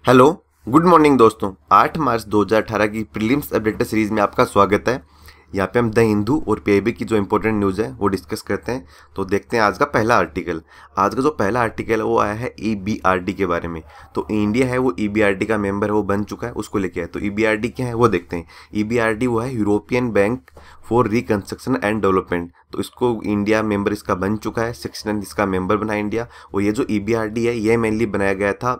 Hello, good morning दोस्तों। 8 मार्च 2018 की prelims updated series में आपका स्वागत है। यहाँ पे हम द हिंदू और पीआईबी की जो इंपॉर्टेंट न्यूज़ है वो डिस्कस करते हैं। तो देखते हैं आज का पहला आर्टिकल। आज का जो पहला आर्टिकल है वो आया है ईबीआरडी के बारे में। तो इंडिया है वो ईबीआरडी का मेंबर है, वो बन चुका है, उसको लेके आए। तो ईबीआरडी क्या है वो देखते हैं। ईबीआरडी वो है European bank for reconstruction and development. तो इसको इंडिया मेंबर इसका बन चुका है, 69 इसका मेंबर बना इंडिया। और ये जो ईबीआरडी है ये मेनली बनाया गया था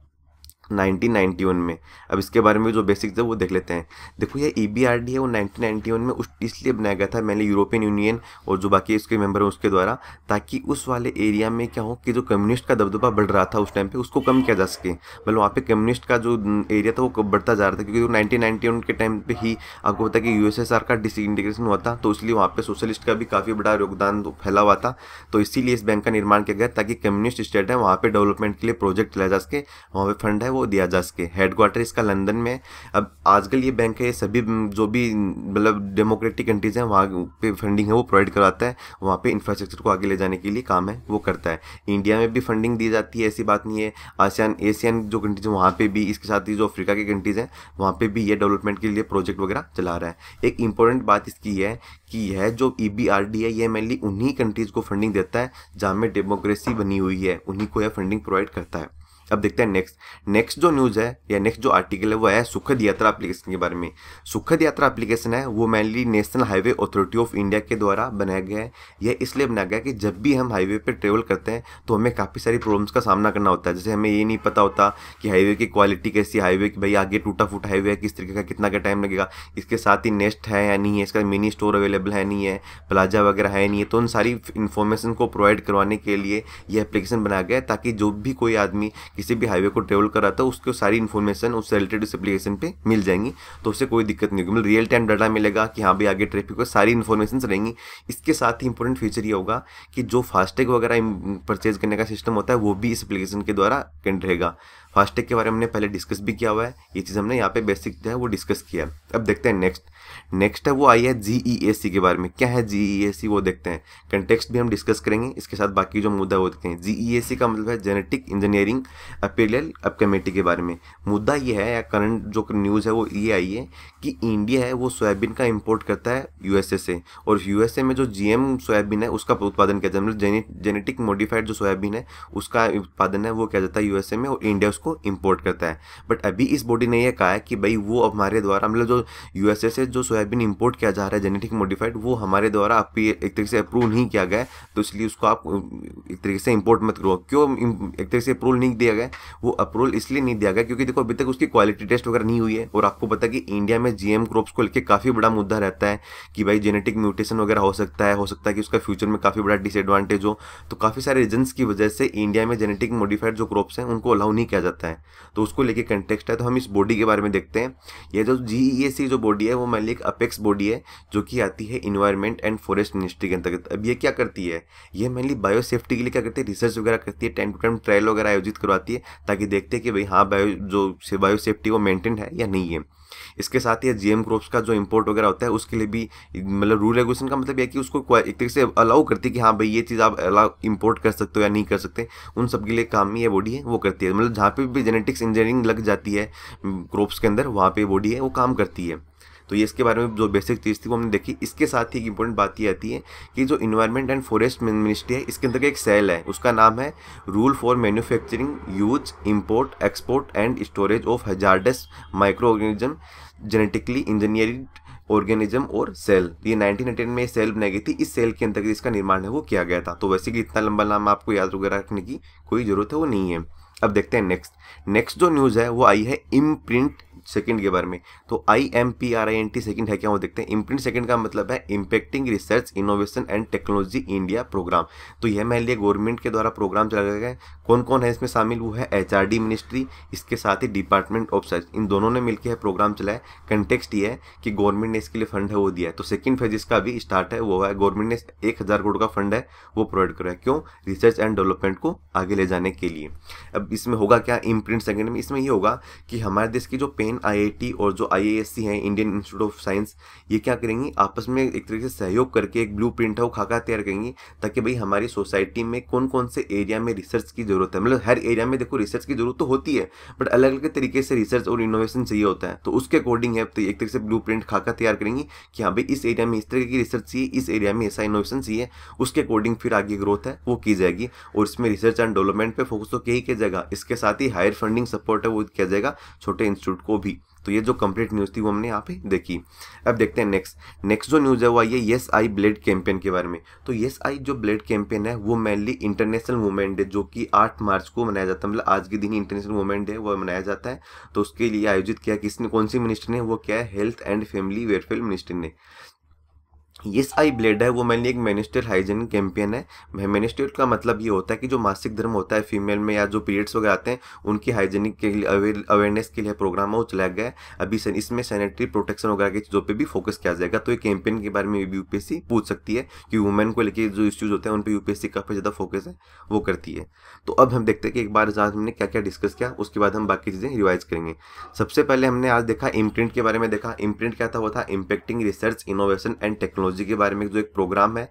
1991 में। अब इसके बारे में जो बेसिक्स है वो देख लेते हैं। देखो ये ईबीआरडी है वो 1991 में इसलिए बनाया गया था मैंने यूरोपियन यूनियन और जो बाकी इसके मेंबर हैं उसके द्वारा, ताकि उस वाले एरिया में क्या हो कि जो कम्युनिस्ट का दबदबा बढ़ रहा था उस टाइम पे उसको कम किया जा सके। मतलब वहाँ पे कम्युनिस्ट का जो एरिया था वो बढ़ता जा रहा था, क्योंकि 1991 के टाइम पे ही आपको पता है कि यूएसएसआर का डिसइंटीग्रेशन हुआ था, तो इसलिए वहाँ पे सोशलिस्ट का भी काफ़ी बड़ा योगदान फैला हुआ था। तो इसीलिए इस बैंक का निर्माण किया गया ताकि कम्युनिस्ट स्टेट है वहाँ पे डेवलपमेंट के लिए प्रोजेक्ट चलाया जा सके, वहाँ पे फंड है वो दिया जा सके। हेडक्वार्टर इसका लंदन में है। अब आजकल ये बैंक है ये सभी जो भी मतलब डेमोक्रेटिक कंट्रीज हैं वहाँ पे फंडिंग है वो प्रोवाइड करवाता है, वहाँ पे इंफ्रास्ट्रक्चर को आगे ले जाने के लिए काम है वो करता है। इंडिया में भी फंडिंग दी जाती है, ऐसी बात नहीं है। आसियान एशियन जो कंट्रीज हैं वहाँ पे भी, इसके साथ ही जो अफ्रीका की कंट्रीज हैं वहाँ पे भी ये डेवलपमेंट के लिए प्रोजेक्ट वगैरह चला रहा है। एक इंपॉर्टेंट बात इसकी है कि यह जो ईबीआरडी है ये मेनली उन्हीं कंट्रीज को फंडिंग देता है जहाँ में डेमोक्रेसी बनी हुई है, उन्हीं को यह फंडिंग प्रोवाइड करता है। अब देखते हैं नेक्स्ट जो न्यूज़ है या नेक्स्ट जो आर्टिकल है वो है सुखद यात्रा एप्लीकेशन के बारे में। सुखद यात्रा एप्लीकेशन है वो mainly national highway authority of India के द्वारा बनाया गया है। यह इसलिए बनाया गया कि जब भी हम हाईवे पे ट्रेवल करते हैं तो हमें काफ़ी सारी प्रॉब्लम्स का सामना करना होता है। जैसे हमें ये नहीं पता होता कि हाईवे की क्वालिटी कैसी, हाईवे की भाई आगे टूटा फूटा हाईवे है किस तरीके का, कितना का टाइम लगेगा, इसके साथ ही नेस्ट है या नहीं है, इसका मिनी स्टोर अवेलेबल है नहीं है, प्लाजा वगैरह है नहीं है। तो उन सारी इन्फॉर्मेशन को प्रोवाइड करवाने के लिए यह एप्लीकेशन बनाया गया है, ताकि जो भी कोई आदमी किसी भी हाईवे को ट्रेवल कर रहा था उसको सारी इन्फॉर्मेशन उससे रिलेटेड इस एप्लीकेशन पे मिल जाएंगी। तो उससे कोई दिक्कत नहीं होगी, मतलब रियल टाइम डाटा मिलेगा कि हाँ भाई आगे ट्रैफिक को सारी इन्फॉर्मेशन रहेंगी। इसके साथ ही इंपॉर्टेंट फीचर ये होगा कि जो फास्टैग वगैरह परचेज करने का सिस्टम होता है वो भी इस एप्लीकेशन के द्वारा रहेगा। फास्टैग के बारे में हमने पहले डिस्कस भी किया हुआ है, ये चीज़ हमने यहाँ पे बेसिक जो है वो डिस्कस किया है। अब देखते हैं नेक्स्ट है वो आई है जीईएसी के बारे में। क्या है जीईएसी वो देखते हैं, कंटेक्स्ट भी हम डिस्कस करेंगे, इसके साथ बाकी जो मुद्दा वो देखते हैं। जीईएसी का मतलब है जेनेटिक इंजीनियरिंग अपीलियल अब कमेटी के बारे में। मुद्दा ये है या करंट जो न्यूज़ है वो ये आई है कि इंडिया है वो सोयाबीन का इम्पोर्ट करता है यूएसए से, और यूएसए में जो जीएम सोयाबीन है उसका उत्पादन किया जाता है, मतलब जेनेटिक मॉडिफाइड जो सोयाबीन है उसका उत्पादन है वो किया जाता है यूएसए में, और इंडिया उसको इम्पोर्ट करता है। बट अभी इस बॉडी ने यह कहा है कि भाई वो हमारे द्वारा मतलब जो यूएसए से जो सोयाबीन इंपोर्ट किया जा रहा है जेनेटिक मॉडिफाइड वो हमारे द्वारा एक तरीके से अप्रूव नहीं किया गया है, तो इसलिए उसको आप एक तरीके से इंपोर्ट मत करो। क्यों एक तरीके से अप्रूवल नहीं दिया गया? वो अप्रूवल इसलिए नहीं दिया गया क्योंकि देखो अभी तक उसकी क्वालिटी टेस्ट वगैरह नहीं हुई है, और आपको पता है कि इंडिया में जीएम क्रॉप्स को लेकर काफ़ी बड़ा मुद्दा रहता है कि भाई जेनेटिक म्यूटेशन वगैरह हो सकता है कि उसका फ्यूचर में काफ़ी बड़ा डिसएडवांटेज हो। तो काफ़ी सारे रीजन्स की वजह से इंडिया में जेनेटिक मॉडिफाइड जो क्रॉप्स हैं उनको अलाउ नहीं किया जाता है, तो उसको लेके कंटेक्स्ट है। तो हम इस बॉडी के बारे में देखते हैं। ये जो जीईएसी जो बॉडी है वो मेनली एक अपेक्स बॉडी है जो कि आती है इन्वायरमेंट एंड फॉरेस्ट मिनिस्ट्री के अंतर्गत। अब ये क्या करती है, ये मेनली बायो सेफ्टी के लिए क्या करती है, रिसर्च वगैरह करती है, टाइम टू टाइम ट्रायल वगैरह आयोजित करवाती है, ताकि देखते हैं कि भाई हाँ बायो सेफ्टी वो मेंटेन है या नहीं है। इसके साथ ही जीएम क्रॉप्स का जो इंपोर्ट वगैरह होता है उसके लिए भी मतलब रूल रेगुलेशन का मतलब यह कि उसको एक तरीके से अलाउ करती है कि हाँ भाई ये चीज़ आप अलाउ इंपोर्ट कर सकते हो या नहीं कर सकते, उन सब के लिए काम ये बॉडी है वो करती है। मतलब जहाँ पे भी जेनेटिक्स इंजीनियरिंग लग जाती है क्रॉप्स के अंदर वहाँ पे बॉडी है वो काम करती है। तो ये इसके बारे में जो बेसिक चीज़ थी वो हमने देखी। इसके साथ ही एक इंपॉर्टेंट बात ये आती है कि जो इन्वायरमेंट एंड फॉरेस्ट मिनिस्ट्री है इसके अंदर एक सेल है, उसका नाम है rule for manufacturing use import export and storage of hazardous micro organism genetically engineering organism और सेल। ये 1918 में सेल बनाई गई थी, इस सेल के अंतर्गत इसका निर्माण है वो किया गया था। तो वैसे कि इतना लंबा नाम आपको याद वगैरह रखने की कोई ज़रूरत है वो नहीं है। अब देखते हैं नेक्स्ट जो न्यूज़ है वो आई है इम्प्रिंट सेकंड के बारे में। तो IMPRINT सेकंड है क्या वो देखते हैं। इम्प्रिंट सेकंड का मतलब है impacting research innovation and technology India program. तो यह मेनली गवर्नमेंट के द्वारा प्रोग्राम चलाया गया है। कौन कौन है इसमें शामिल, वो है HRD मिनिस्ट्री, इसके साथ ही डिपार्टमेंट ऑफ साइंस, इन दोनों ने मिलकर प्रोग्राम चलाया। कंटेक्स्ट ये है कि गवर्नमेंट ने इसके लिए फंड है वो दिया है। तो सेकंड फेज इसका अभी स्टार्ट है वो है गवर्नमेंट ने 1000 करोड़ का फंड है वो प्रोवाइड करा है। क्यों? रिसर्च एंड डेवलपमेंट को आगे ले जाने के लिए। अब इसमें होगा क्या इम्प्रिंट सेकंड में, इसमें ये होगा कि हमारे देश की जो पेन एजुकेशन IIT और जो IASC है, इंडियन इंस्टीट्यूट ऑफ साइंस, ये क्या करेंगी, आपस में एक तरीके से सहयोग करके एक ब्लूप्रिंट है वो खाका तैयार करेंगी, ताकि भाई हमारी सोसाइटी में कौन कौन से एरिया में रिसर्च की जरूरत है। मतलब हर एरिया में देखो रिसर्च की जरूरत तो होती है, बट अलग अलग तरीके से रिसर्च और इनोवेशन चाहिए होता है, तो उसके अकॉर्डिंग है तो एक तरीके से ब्लूप्रिंट खाका तैयार करेंगी कि हाँ भाई इस एरिया में इस तरह की रिसर्च चाहिए, इस एरिया में ऐसा इनोवेशन चाहिए, उसके अकॉर्डिंग फिर आगे ग्रोथ है वो की जाएगी। और इसमें रिसर्च एंड डेवलपमेंट पे फोकस तो किया जाएगा, इसके साथ ही हायर फंडिंग सपोर्ट है वो किया जाएगा छोटे इंस्टीट्यूट को भी। तो ये जो कंप्लीट न्यूज़ थी वो हमने यहाँ पे देखी। अब देखते हैं नेक्स्ट जो न्यूज़ है वो आई है यस आई ब्लेड कैंपेन के बारे में। तो यस आई जो ब्लेड कैंपेन है वो मेनली इंटरनेशनल वुमेन डे जो कि 8 मार्च को मनाया जाता है, मतलब आज के दिन ही इंटरनेशनल वुमेन डे वो मनाया जाता है। तो उसके लिए आयोजित किया किसने, कौन सी मिनिस्टर ने, वो क्या है health and family welfare minister ने। यस आई ब्लेड है वो मेनली एक मेनिस्ट्रियल हाइजीन कैंपेन है। मेनिस्ट्रियल का मतलब ये होता है कि जो मासिक धर्म होता है फीमेल में या जो पीरियड्स वगैरह आते हैं उनकी हाइजीनिक के लिए अवेयरनेस के लिए प्रोग्राम है वो चलाया गया है। अभी इसमें सैनिटरी प्रोटेक्शन वगैरह की चीज़ों पे भी फोकस किया जाएगा। तो ये कैंपेन के बारे में भी UPSC पूछ सकती है कि वुमेन को लेकर जो इश्यूज होते हैं उन पर UPSC काफ़ी ज़्यादा फोकस है वो करती है। तो अब हम देखते हैं कि एक बार आज हमने क्या क्या डिस्कस किया, उसके बाद हम बाकी चीज़ें रिवाइज करेंगे। सबसे पहले हमने आज देखा इम्प्रिंट के बारे में देखा। इम्प्रिंट क्या था, वो था impacting research innovation and technology के बारे में जो एक प्रोग्राम है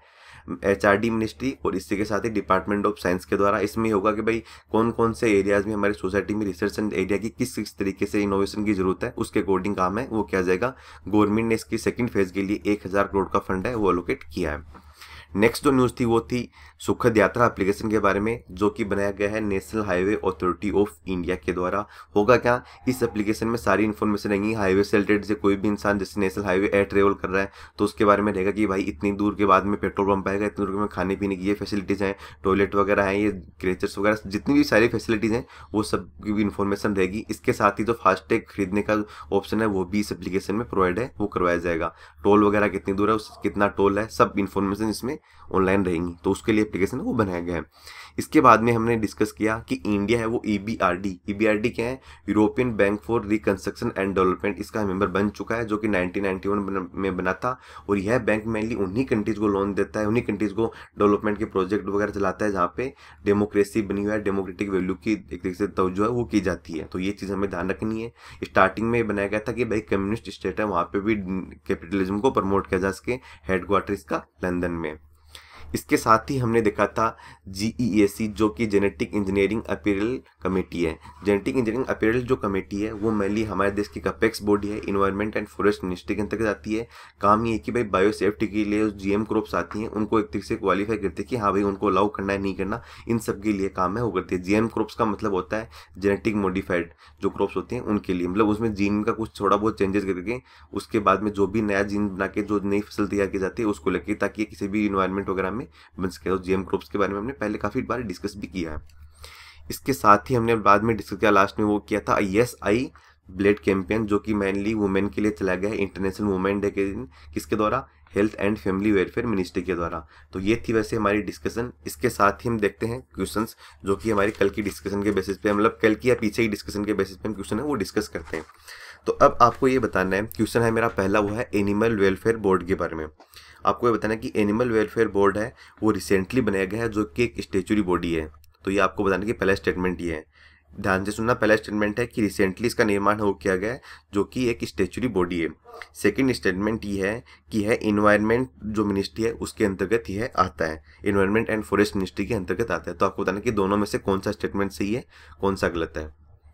HRD मिनिस्ट्री और इसी के साथ ही डिपार्टमेंट ऑफ साइंस के द्वारा। इसमें होगा कि भाई कौन कौन से एरियाज में हमारी सोसाइटी में रिसर्च एंड एरिया की किस किस तरीके से इनोवेशन की जरूरत है उसके अकॉर्डिंग काम है वो किया जाएगा। गवर्नमेंट ने इसकी सेकंड फेज के लिए 1000 करोड़ का फंड है वो एलोकेट किया है। नेक्स्ट जो न्यूज़ थी वो थी सुखद यात्रा एप्लीकेशन के बारे में जो कि बनाया गया है national highway authority of India के द्वारा। होगा क्या, इस एप्लीकेशन में सारी इन्फॉर्मेशन रहेंगी हाईवे से रिलेटेड। से कोई भी इंसान जैसे नेशनल हाईवे एयर ट्रेवल कर रहा है तो उसके बारे में रहेगा कि भाई इतनी दूर के बाद में पेट्रोल पंप आएगा, इतनी दूर में खाने पीने की ये फैसिलिटीज़ हैं, टॉयलेट वगैरह हैं, ये क्रेचर्स वगैरह जितनी भी सारी फैसिलिटीज़ हैं वो सब की भी इन्फॉर्मेशन रहेगी। इसके साथ ही जो फास्टैग खरीदने का ऑप्शन है वो भी इस एप्लीकेशन में प्रोवाइड है वो करवाया जाएगा। टोल वगैरह कितनी दूर है, कितना टोल है, सब इन्फॉर्मेशन इसमें ऑनलाइन रहेंगी। तो उसके लिए एप्लीकेशन वो बनाया गया है। इसके बाद में हमने डिस्कस किया कि इंडिया है वो EBRD क्या है, European bank for reconstruction and development, इसका मेंबर बन चुका है जो कि 1991 में बना था। और यह बैंक मेनली उन्हीं कंट्रीज को लोन देता है, उन्हीं कंट्रीज को डेवलपमेंट के प्रोजेक्ट वगैरह चलाता है जहाँ पे डेमोक्रेसी बनी हुआ है, डेमोक्रेटिक वैल्यू की एक तरीके से तवज्जो है वो की जाती है। तो ये चीज़ हमें ध्यान रखनी है। स्टार्टिंग में बनाया गया था कि भाई कम्युनिस्ट स्टेट है वहाँ पे भी कैपिटलिज्म को प्रमोट किया जा सके, हेडक्वार्टर इसका लंदन में। इसके साथ ही हमने देखा था GEAC जो कि जेनेटिक इंजीनियरिंग अपीयरल कमेटी है। जेनेटिक इंजीनियरिंग अपीयरल जो कमेटी है वो मेनली हमारे देश की अपेक्स बॉडी है, इन्वायरमेंट एंड फॉरेस्ट मिनिस्ट्री के अंतर्गत आती है। काम ये है कि भाई बायोसेफ्टी के लिए GM क्रॉप्स आती हैं उनको एक तरीके से क्वालिफाई करते हैं कि हाँ भाई उनको अलाउ करना है नहीं करना, इन सब के लिए काम है वो करती है। GM क्रॉप्स का मतलब होता है जेनेटिक मॉडिफाइड जो क्रॉप्स होते हैं उनके लिए, मतलब उसमें जीन का कुछ थोड़ा बहुत चेंजेस करके उसके बाद में जो भी नया जीन बना के जो नई फसल तैयार की जाती है उसको लेके, ताकि किसी भी इन्वायरमेंट वगैरह में बन सके। तो GM क्रॉप्स के बारे में हमने पहले काफ़ी बार डिस्कस भी किया है। इसके साथ ही हमने बाद में डिस्कस किया लास्ट में वो किया था यस आई ब्लेड कैंपेन जो कि मेनली वुमेन के लिए चलाया गया है इंटरनेशनल वुमेन डे के दिन। किसके द्वारा, health and family welfare ministry के द्वारा। तो ये थी वैसे हमारी डिस्कशन। इसके साथ ही हम देखते हैं क्वेश्चंस जो कि हमारी कल की डिस्कशन के बेसिस पे, मतलब कल की या पीछे की डिस्कशन के बेसिस पे हम क्वेश्चन है वो डिस्कस करते हैं। तो अब आपको ये बताना है, क्वेश्चन है मेरा पहला वो है एनिमल वेलफेयर बोर्ड के बारे में। आपको ये बताना है कि एनिमल वेलफेयर बोर्ड है वो रिसेंटली बनाया गया है जो कि एक स्टेचुरी बॉडी है। तो ये आपको बताना है कि पहला स्टेटमेंट ये है, ध्यान से सुनना। पहला स्टेटमेंट है कि रिसेंटली इसका निर्माण हो किया गया है जो कि एक स्टेचुरी बॉडी है। सेकंड स्टेटमेंट ये है कि है इन्वायरमेंट जो मिनिस्ट्री है उसके अंतर्गत यह आता है, इन्वायरमेंट एंड फॉरेस्ट मिनिस्ट्री के अंतर्गत आता है। तो आपको बताना है कि दोनों में से कौन सा स्टेटमेंट सही है कौन सा गलत है।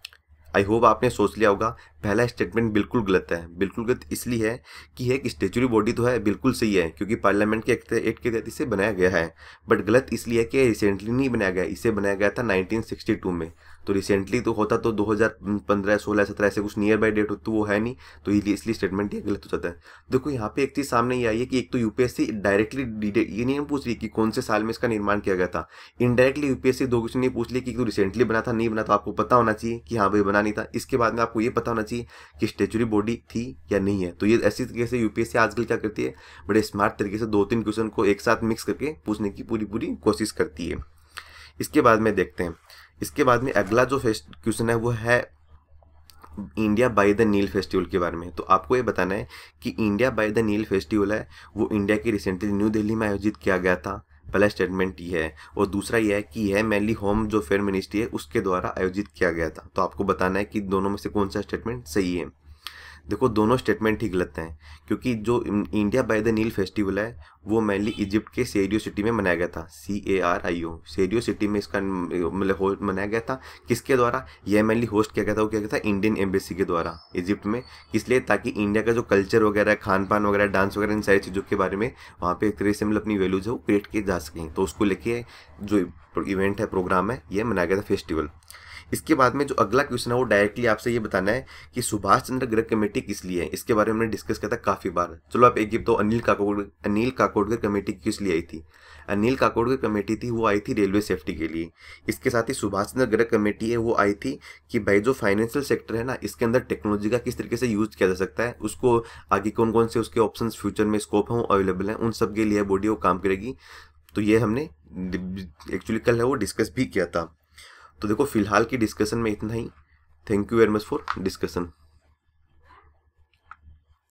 आई होप आपने सोच लिया होगा। पहला स्टेटमेंट बिल्कुल गलत है। बिल्कुल गलत इसलिए है कि एक स्टेचुरी बॉडी तो है, बिल्कुल सही है क्योंकि पार्लियामेंट के एक्ट के तहत इसे बनाया गया है। बट गलत इसलिए है कि रिसेंटली नहीं बनाया गया, इसे बनाया गया था 1962 में। तो रिसेंटली तो होता तो 2015, 16, 17 ऐसे कुछ नियर बाय डेट हो, तो वो है नहीं, तो इसलिए स्टेटमेंट ये गलत हो जाता है। देखो यहाँ पे एक चीज़ सामने ये आई है कि एक तो UPSC डायरेक्टली ये नहीं पूछ रही कि कौन से साल में इसका निर्माण किया गया था। इनडायरेक्टली UPSC दो क्वेश्चन नहीं पूछ ली कि तो रिसेंटली बना था नहीं बना, तो आपको पता होना चाहिए कि हाँ भाई बना नहीं था। इसके बाद में आपको ये पता होना चाहिए कि स्टेचुरी बॉडी थी या नहीं है। तो ये ऐसी तरीके से UPSC आजकल क्या करती है, बड़े स्मार्ट तरीके से 2-3 क्वेश्चन को एक साथ मिक्स करके पूछने की पूरी कोशिश करती है। इसके बाद में देखते हैं, इसके बाद में अगला जो क्वेश्चन है वो है India by the Nile festival के बारे में। तो आपको ये बताना है कि India by the Nile festival है वो इंडिया की रिसेंटली न्यू दिल्ली में आयोजित किया गया था। पहला स्टेटमेंट ये है, और दूसरा ये है कि यह मेनली होम जो फेयर मिनिस्ट्री है उसके द्वारा आयोजित किया गया था। तो आपको बताना है कि दोनों में से कौन सा स्टेटमेंट सही है। देखो दोनों स्टेटमेंट ही गलत हैं, क्योंकि जो India by the Nile festival है वो मेनली इजिप्ट के सेरियो सिटी में मनाया गया था। CARIO, सेरियो सिटी में इसका मतलब मनाया गया था। किसके द्वारा? यह मेनली होस्ट किया गया था, वो किया गया था इंडियन एम्बेसी के द्वारा इजिप्ट में। इसलिए ताकि इंडिया का जो कल्चर वगैरह, खान पान वगैरह, डांस वगैरह, इन सारी चीज़ों के बारे में वहाँ पे एक तरह से मतलब अपनी वैल्यूज है वो क्रिएट की जा सकें, तो उसको लेके जो इवेंट है, प्रोग्राम है, ये मनाया गया था फेस्टिवल। इसके बाद में जो अगला क्वेश्चन है वो डायरेक्टली आपसे ये बताना है कि सुभाष चंद्र गृह कमेटी किस लिए है। इसके बारे में हमने डिस्कस किया था काफ़ी बार। चलो आप एक गिफ्ट तो अनिल काकोडकर कमेटी किस लिए आई थी? अनिल काकोडकर कमेटी थी वो आई थी रेलवे सेफ्टी के लिए। इसके साथ ही सुभाष चंद्र गृह कमेटी है वो आई थी कि भाई जो फाइनेंशियल सेक्टर है ना, इसके अंदर टेक्नोलॉजी का किस तरीके से यूज किया जा सकता है, उसको आगे कौन कौन से उसके ऑप्शन फ्यूचर में स्कोप है वो अवेलेबल है, उन सब के लिए बॉडी वो काम करेगी। तो ये हमने एक्चुअली कल है वो डिस्कस भी किया था। तो देखो फिलहाल की डिस्कशन में इतना ही। Thank you very much for discussion.